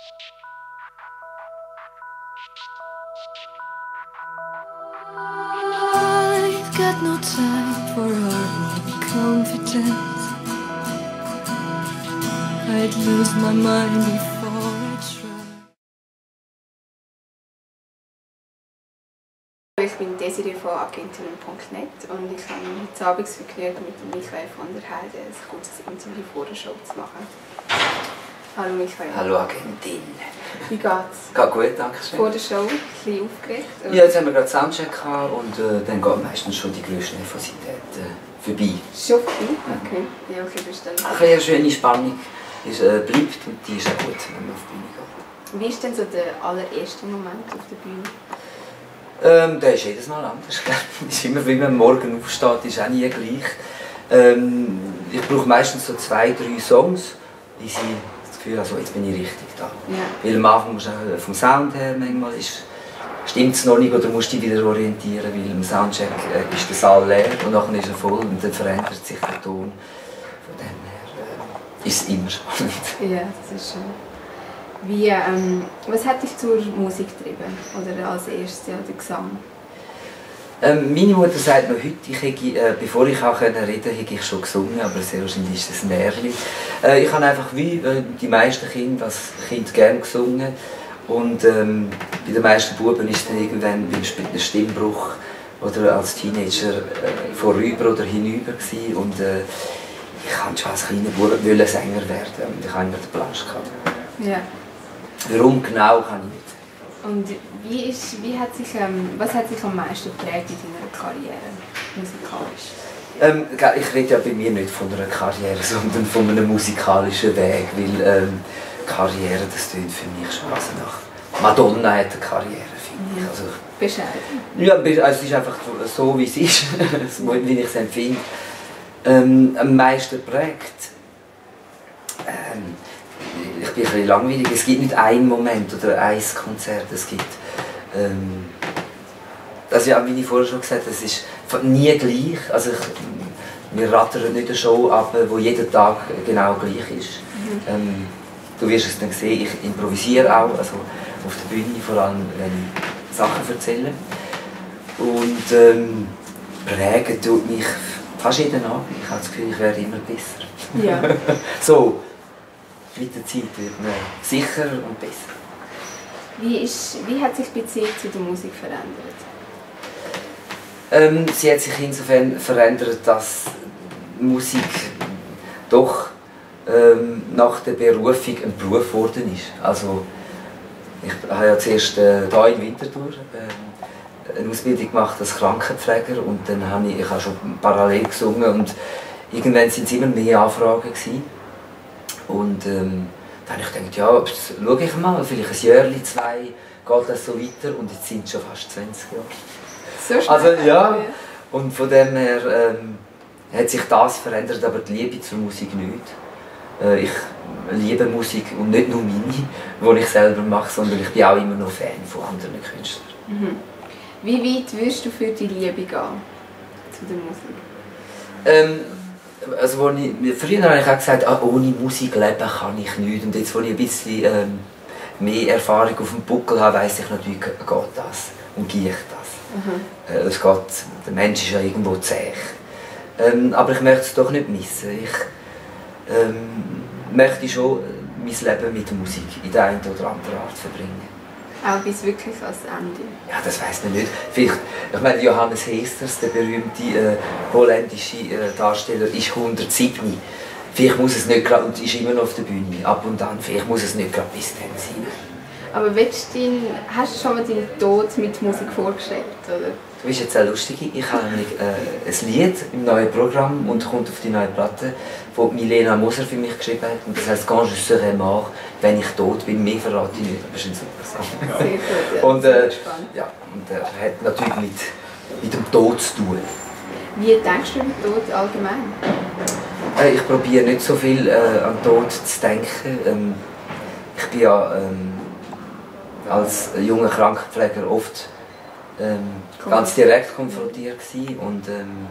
I've got no time for our confidence. I'd lose my mind before I try. Ich bin Desiree von Agentin.net und ich habe heute Abend das Vergnügen, mit Michael von der Heide ein kurzes Interview vor der Show zu machen. Hallo Michael. Hallo Agentin. Wie geht's? Geht gut, danke schön. Vor der Show ein bisschen aufgeregt? Oder? Ja, jetzt haben wir gerade Soundcheck gehabt und dann geht meistens schon die grösste Nervosität vorbei. Schon vorbei? Okay. Ja, okay, verstanden. Eine schöne Spannung bleibt und die ist auch gut, wenn man auf die Bühne geht. Wie ist denn so der allererste Moment auf der Bühne? Der ist jedes Mal anders. Ist immer, wie man morgen aufsteht, ist auch nie gleich. Ich brauche meistens so 2, 3 Songs, bis ich das Gefühl habe, also jetzt bin ich richtig da. Ja. Weil am Anfang musst du auch vom Sound her manchmal stimmt es noch nicht oder musst dich wieder orientieren, weil im Soundcheck ist der Saal leer und nachher ist er voll und dann verändert sich der Ton. Von dem her ist es immer spannend. Ja, das ist schon. Wie, was hat dich zur Musik getrieben? Oder als erstes, ja, der Gesang? Meine Mutter sagt mir heute, ich hätte, bevor ich reden konnte, hätte ich schon gesungen, aber sehr wahrscheinlich ist das ein Märchen. Ich habe einfach wie die meisten Kinder als Kind gerne gesungen. Und bei den meisten Buben ist dann irgendwann beim Stimmbruch oder als Teenager vorüber oder hinüber gewesen. Und ich wollte schon als kleiner Bub Sänger werden und ich hatte immer den Plansch gehabt. Ja. Warum genau, kann ich nicht. Und was hat sich am meisten geprägt in deiner Karriere, musikalisch? Ich rede ja bei mir nicht von einer Karriere, sondern von einem musikalischen Weg, weil Karriere, das klingt für mich schon also nach Madonna hat eine Karriere, finde ich. Also, bescheiden? Ja, also es ist einfach so, wie es ist, wie ich es empfinde. Am meisten prägt. Ich bin ein bisschen langweilig. Es gibt nicht einen Moment oder ein Konzert. Es gibt, also ja, wie ich vorher schon gesagt habe, es ist nie gleich. Also wir rattern nicht eine Show ab, die jeden Tag genau gleich ist. Du wirst es dann sehen, ich improvisiere auch, also auf der Bühne, vor allem wenn ich Sachen erzähle. Und prägen tut mich fast jeden Abend. Ich habe das Gefühl, ich werde immer besser. Ja. So. Mit der Zeit wird man sicherer und besser. Wie hat sich die Beziehung zu der Musik verändert? Sie hat sich insofern verändert, dass Musik doch nach der Berufung ein Beruf geworden ist. Also, ich habe ja zuerst hier in Winterthur eine Ausbildung gemacht als Krankenpfleger und dann habe ich habe schon parallel gesungen und irgendwann waren es immer mehr Anfragen gewesen. Und dann habe ich gedacht, ja, schaue ich mal, vielleicht ein Jahr, 2 geht das so weiter und jetzt sind es schon fast 20 Jahre. So schnell? Also ja, und von dem her hat sich das verändert, aber die Liebe zur Musik nicht. Ich liebe Musik und nicht nur meine, die ich selber mache, sondern ich bin auch immer noch Fan von anderen Künstlern. Mhm. Wie weit würdest du für die Liebe gehen zu der Musik? Also, früher habe ich auch gesagt, ohne Musik leben kann ich nicht. Und jetzt, wo ich ein bisschen mehr Erfahrung auf dem Buckel habe, weiss ich natürlich, geht das und geht das. Es geht, der Mensch ist ja irgendwo zäh. Aber ich möchte es doch nicht missen. Ich möchte schon mein Leben mit Musik in der einen oder anderen Art verbringen. Auch bis wirklich ans Ende? Ja, das weiss man nicht. Vielleicht, ich meine, Johannes Heesters, der berühmte holländische Darsteller, ist 107. Vielleicht muss es nicht gerade, und ist immer noch auf der Bühne, ab und an, vielleicht muss es nicht gerade bis dann sein. Aber hast du schon mal deinen Tod mit Musik vorgestellt? Oder? Du bist jetzt sehr lustig. Ich habe nämlich ein Lied im neuen Programm und kommt auf die neue Platte, das Milena Moser für mich geschrieben hat. Und das heisst «Quand je serai mort», wenn ich tot bin. Mehr verrate ich nicht, aber es ist ein super Song. Sehr gut, ja. Und, gespannt. ja, und er hat natürlich mit dem Tod zu tun. Wie denkst du über den Tod allgemein? Ich probiere nicht so viel an den Tod zu denken. Ich bin ja als junger Krankenpfleger oft ganz direkt konfrontiert gewesen und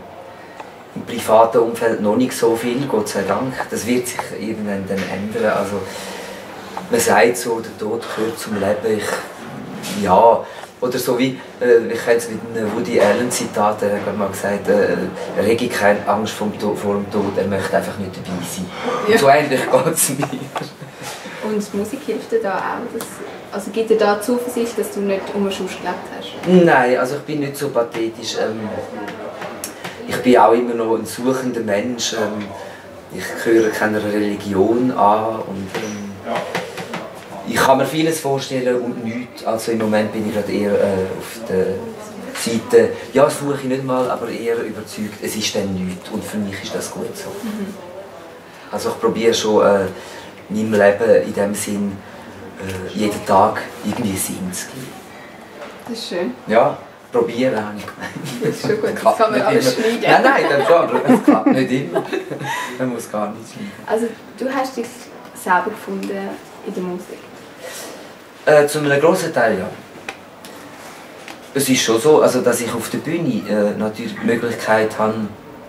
im privaten Umfeld noch nicht so viel, Gott sei Dank. Das wird sich irgendwann dann ändern. Also, man sagt so, der Tod gehört zum Leben. Ja, oder so wie, ich habe jetzt mit einem Woody Allen Zitat, er hat mal gesagt, er hätte keine Angst vor dem Tod, er möchte einfach nicht dabei sein. Ja. Und so ähnlich geht es mir. Und Musik hilft dir da auch? Also gibt dir da Zuversicht, dass du nicht umsonst gelebt hast? Nein, also ich bin nicht so pathetisch. Ich bin auch immer noch ein suchender Mensch. Ich gehöre keiner Religion an. Und, ich kann mir vieles vorstellen und nichts. Also im Moment bin ich gerade eher auf der Seite, ja, suche ich nicht mal, aber eher überzeugt, es ist dann nichts. Und für mich ist das gut so. Mhm. Also ich probiere schon meinem Leben in dem Sinn jeden Tag irgendwie Sinn zu geben. Das ist schön. Ja, probieren habe ich gemeint. Das ist schon gut, das kann man aber schneiden. Nein, dann schon, es klappt nicht immer. Man muss gar nicht schneiden. Also du hast dich selber gefunden in der Musik? Zu einem grossen Teil, ja. Es ist schon so, also, dass ich auf der Bühne natürlich die Möglichkeit habe,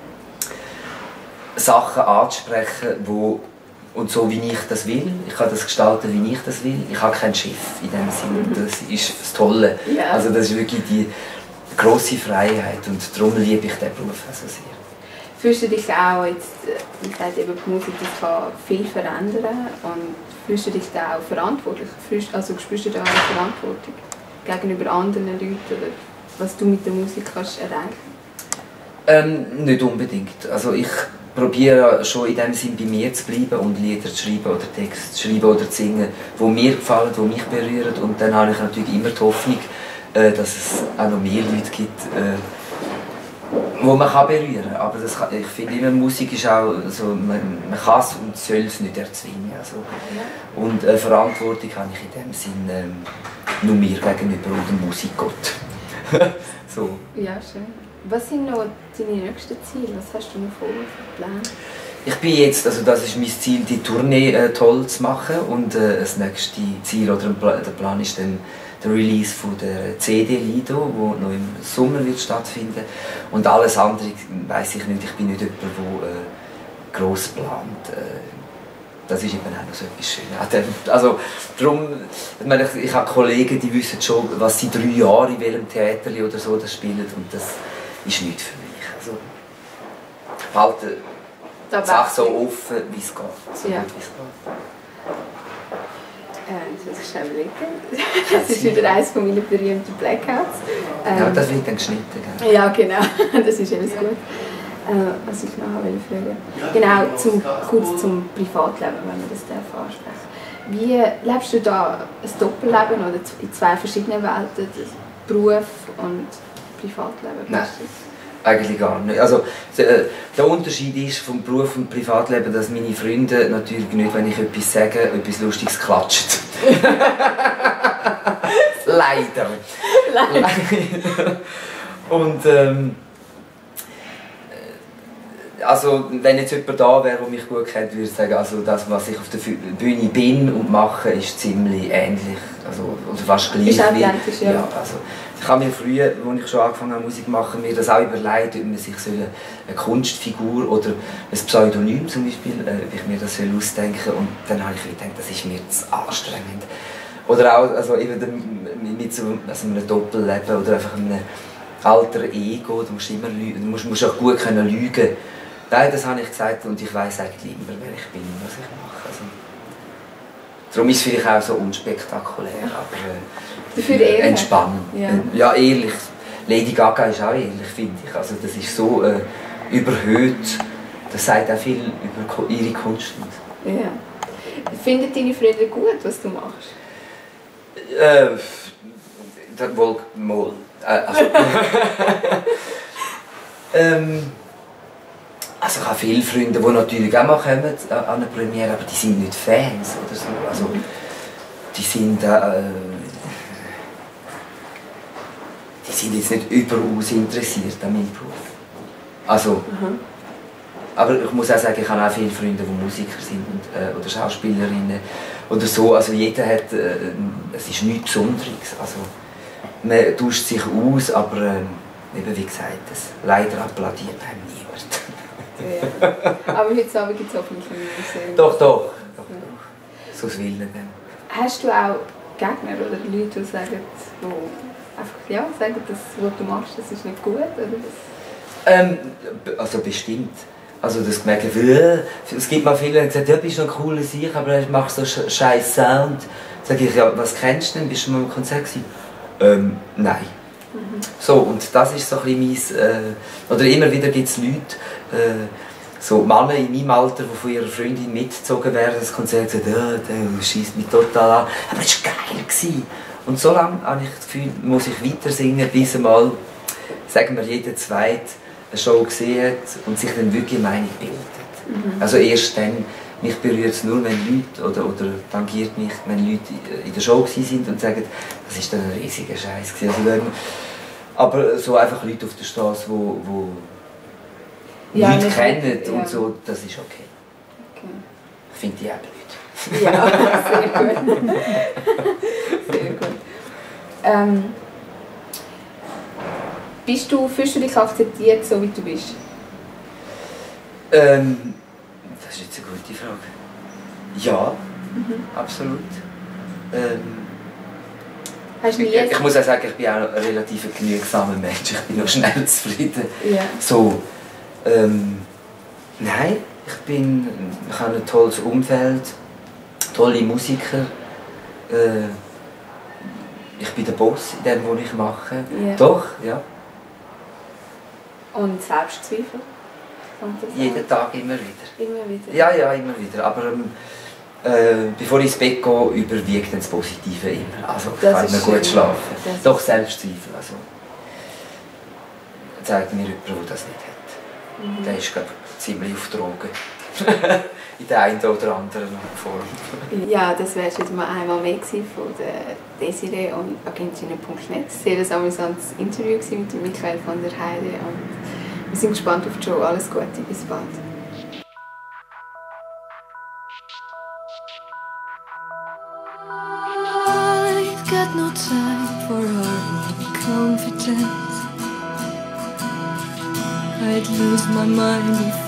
Sachen anzusprechen, und so wie ich das will. Ich kann das gestalten, wie ich das will. Ich habe keinen Chef in dem Sinne. Das ist das Tolle. Yeah. Also das ist wirklich die grosse Freiheit und darum liebe ich diesen Beruf so sehr. Fühlst du dich auch jetzt, wie gesagt, eben die Musik, das kann viel verändern und fühlst du dich da auch verantwortlich? Also spürst du da eine Verantwortung gegenüber anderen Leuten oder was du mit der Musik kannst erreichen? Nicht unbedingt. Also ich probiere schon in dem Sinn bei mir zu bleiben und Lieder zu schreiben oder Texte zu schreiben oder zu singen, die mir gefallen, die mich berühren. Und dann habe ich natürlich immer die Hoffnung, dass es auch noch mehr Leute gibt, die man berühren kann. Aber ich finde immer, Musik ist auch, also man kann es und soll es nicht erzwingen. Also. Und Verantwortung habe ich in dem Sinn nur mir gegenüber und dem Musikgott. So. Ja, schön. Was sind noch deine nächsten Ziele? Was hast du noch vor für Pläne? Ich bin jetzt, also das ist mein Ziel, die Tournee toll zu machen und das nächste Ziel oder der Plan ist dann der Release von der CD Lido, wo noch im Sommer wird stattfinden. Und alles andere weiss ich nicht. Ich bin nicht jemand, der gross plant. Das ist eben auch noch so etwas Schönes. Also, darum, ich habe Kollegen, die wissen schon, was sie 3 Jahre in welchem Theater oder so das spielen und das ist nichts für mich. Also, ich halte die Sache so offen, wie es geht. So ja. Gut, wie es geht. Das muss ich schnell überlegen. Das ist wieder eines meiner berühmten Blackouts. Ja, das wird dann geschnitten. Gell? Ja, genau. Das ist alles gut. Was ich noch fragen genau, kurz zum Privatleben, wenn wir das ansprechen. Wie lebst du da ein Doppelleben oder in 2 verschiedenen Welten, Beruf und Privatleben? Nein, eigentlich gar nicht. Also, der Unterschied ist vom Beruf und Privatleben, dass meine Freunde natürlich nicht, wenn ich etwas sage, etwas Lustiges klatschen. Leider. Leider. Und also, wenn jetzt jemand da wäre, der mich gut kennt, würde ich sagen, also das, was ich auf der Bühne bin und mache, ist ziemlich ähnlich. Also, oder fast gleich. Ist identisch, ja. Ja, also, ich habe mir früher, als ich schon angefangen habe Musik zu machen, mir das auch überlegt, ob man sich eine Kunstfigur oder ein Pseudonym zum Beispiel, ob ich mir das ausdenken soll. Und dann habe ich gedacht, das ist mir zu anstrengend. Oder auch also eben mit so einem Doppelleben oder einfach einem alter Ego, du musst immer lügen, du musst auch gut können lügen. Nein, das habe ich gesagt und ich weiss eigentlich immer, wer ich bin und was ich mache. Also, darum ist es vielleicht auch so unspektakulär, aber entspannend. Ja. Ja, ehrlich. Lady Gaga ist auch ehrlich, finde ich. Also, das ist so überhöht, das sagt auch viel über ihre Kunst. Ja. Finden deine Freunde gut, was du machst? Wohl mal. Also, also ich habe viele Freunde, die natürlich auch mal kommen an eine Premiere, aber die sind nicht Fans oder so. Also, die sind jetzt nicht überaus interessiert an meinem Beruf. Also, aber ich muss auch sagen, ich habe auch viele Freunde, die Musiker sind oder Schauspielerinnen oder so. Also jeder hat, es ist nichts Besonderes. Also, man tauscht sich aus, aber eben wie gesagt, leider applaudiert einem niemand. Ja. Aber heute Abend gibt es hoffentlich ein Museum. Doch. So das Willen dann. Hast du auch Gegner oder Leute, die sagen, sagen, das, was du machst, das ist nicht gut? Oder das? Also bestimmt. Also das merken wir, es gibt mal viele, die sagen, ja, bist du noch cool als ich, aber du machst so scheiß Sound. Sag ich, ja, was kennst du denn? Bist du mal im Konzert gewesen? Nein. So, und das ist so ein bisschen oder immer wieder gibt es Leute, so Männer in meinem Alter, die von ihrer Freundin mitgezogen werden, das Konzert sagen, der schießt mich total an. Aber es war geil. Und so lange habe ich das Gefühl, muss ich weiter singen, bis einmal, sagen wir, jeder Zweite eine Show gesehen hat und sich dann wirklich eine Meinung bildet. Also erst dann, mich berührt es nur, wenn Leute, oder tangiert mich, wenn Leute in der Show sind und sagen, das ist dann ein riesiger Scheiß. Also aber so einfach Leute auf der Straße, die ja, Leute kennen ja. und so, das ist okay. Ich finde die auch blöd. Ja, sehr gut. Sehr gut. Fühlst du dich akzeptiert, so wie du bist? Das ist jetzt eine gute Frage. Ja, absolut. Ich muss auch sagen, ich bin auch ein relativ genügsamer Mensch. Ich bin noch schnell zufrieden. Ja. So, nein, ich habe ein tolles Umfeld, tolle Musiker. Ich bin der Boss in dem, was ich mache. Ja. Doch, ja. Und Selbstzweifel? Jeden Tag immer wieder. Immer wieder? Ja, immer wieder. Aber bevor ich ins Bett gehe, überwiegt das Positive immer. Also ich kann immer gut schlafen. Doch Selbstzweifel. Also, zeigt mir jemand, der das nicht hat. Der ist, glaube ich, ziemlich auf Drogen. In der einen oder anderen Form. Ja, das wäre jetzt mal einmal mehr von der Desiree und Agentinnen.net. Sehr ein amüsantes Interview mit Michael von der Heide. Und wir sind gespannt auf die Show. Alles Gute, bis bald. I've got no time for our confidence. I'd lose my mind if